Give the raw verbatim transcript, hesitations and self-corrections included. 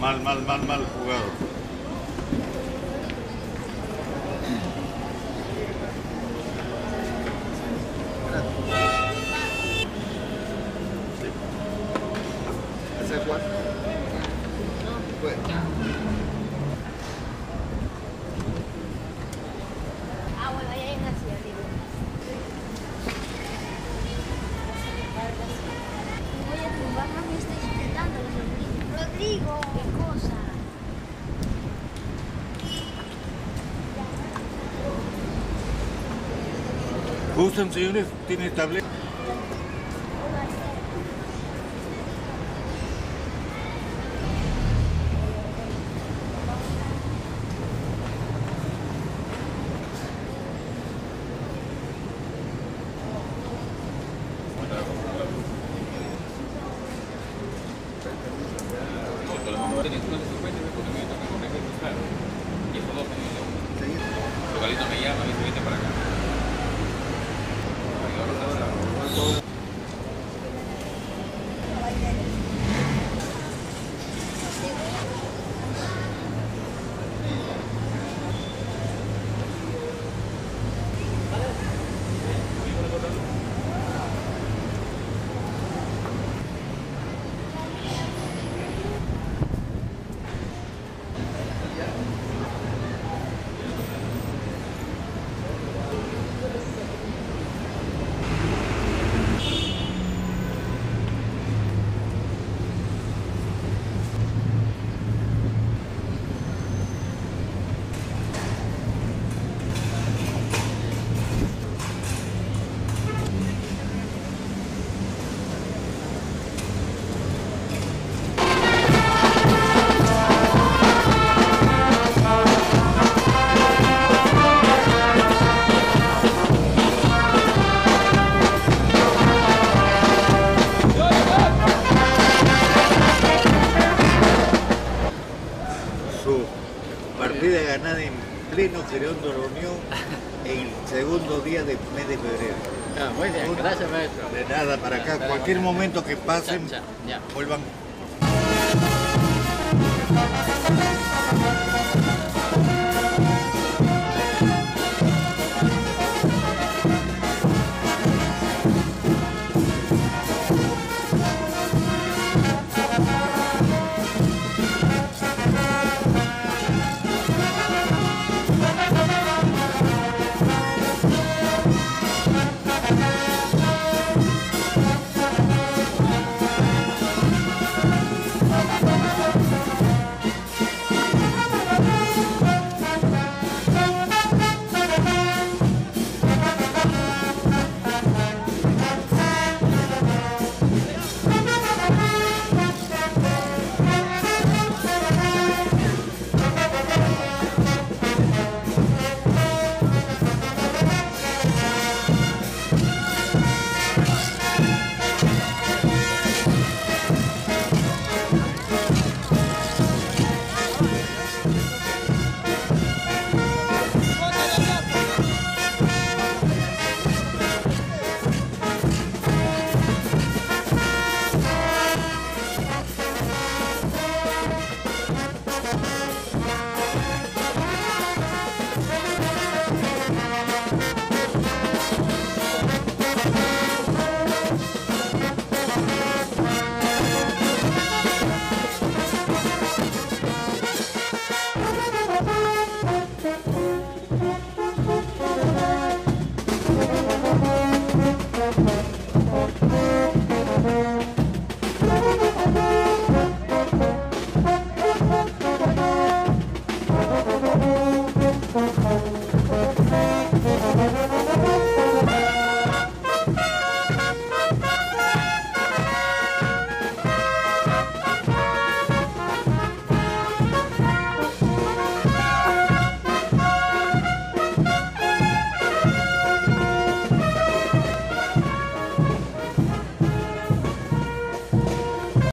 Mal, mal, mal, mal jugado. ¿Ese es Juan? Bueno. Ah, bueno, ahí hay una ciudad, digo. Oye, tu mamá me está insultando, Rodrigo. Rodrigo, ¿qué cosa? Gustan, señores, tiene tableta. Localito me llama y dice, vete para acá. Partida ganada en pleno Cerón de la Unión el segundo día del mes de febrero. Ah, muy bien, gracias maestro. De nada, para acá, cualquier momento que pasen, Ya, ya. vuelvan.